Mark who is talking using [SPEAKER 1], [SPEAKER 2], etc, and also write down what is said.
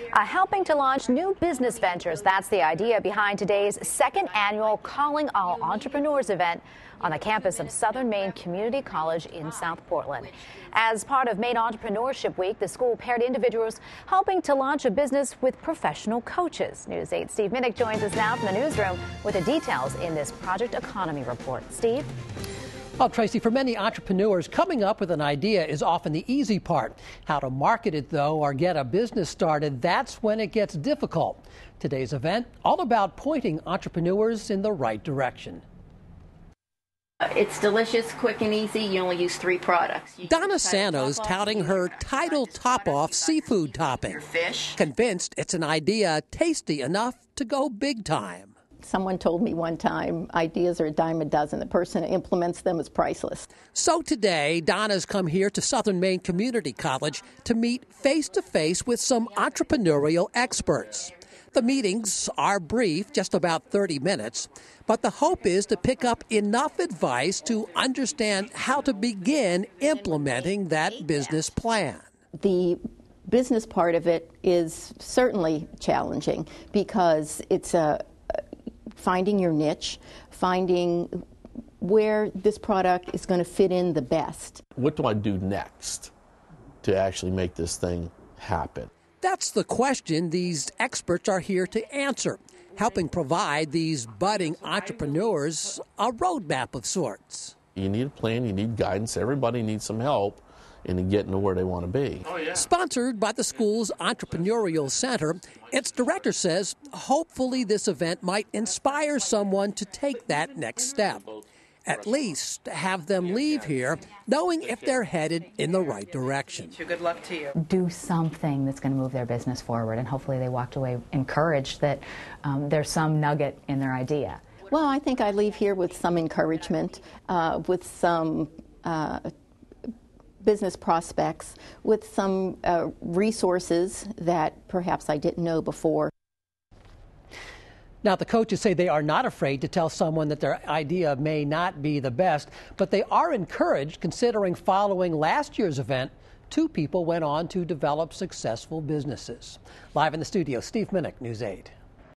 [SPEAKER 1] Helping to launch new business ventures. That's the idea behind today's second annual Calling All Entrepreneurs event on the campus of Southern Maine Community College in South Portland. As part of Maine Entrepreneurship Week, the school paired individuals helping to launch a business with professional coaches. News 8's Steve Minich joins us now from the newsroom with the details in this Project Economy report. Steve?
[SPEAKER 2] Well, Tracy, for many entrepreneurs, coming up with an idea is often the easy part. How to market it, though, or get a business started, that's when it gets difficult. Today's event, all about pointing entrepreneurs in the right direction.
[SPEAKER 3] It's delicious, quick and easy. You only use 3 products.
[SPEAKER 2] Donna Sano's touting her Tidal Top-Off seafood topping. Convinced it's an idea tasty enough to go big time.
[SPEAKER 4] Someone told me one time, ideas are a dime a dozen. The person who implements them is priceless.
[SPEAKER 2] So today, Donna's come here to Southern Maine Community College to meet face-to-face with some entrepreneurial experts. The meetings are brief, just about 30 minutes, but the hope is to pick up enough advice to understand how to begin implementing that business plan.
[SPEAKER 4] The business part of it is certainly challenging because it's finding your niche, finding where this product is going to fit in the best.
[SPEAKER 5] What do I do next to actually make this thing happen?
[SPEAKER 2] That's the question these experts are here to answer, helping provide these budding entrepreneurs a roadmap of sorts.
[SPEAKER 5] You need a plan, you need guidance, everybody needs some help in getting to where they want to be.
[SPEAKER 2] Sponsored by the school's Entrepreneurial Center, its director says hopefully this event might inspire someone to take that next step. At least have them leave here knowing if they're headed in the right direction.
[SPEAKER 3] Good luck to you.
[SPEAKER 1] Do something that's going to move their business forward, and hopefully they walked away encouraged that there's some nugget in their idea.
[SPEAKER 4] Well, I think I leave here with some encouragement, with some business prospects, with some resources that perhaps I didn't know before.
[SPEAKER 2] Now, the coaches say they are not afraid to tell someone that their idea may not be the best, but they are encouraged considering following last year's event, 2 people went on to develop successful businesses. Live in the studio, Steve Minich, News 8.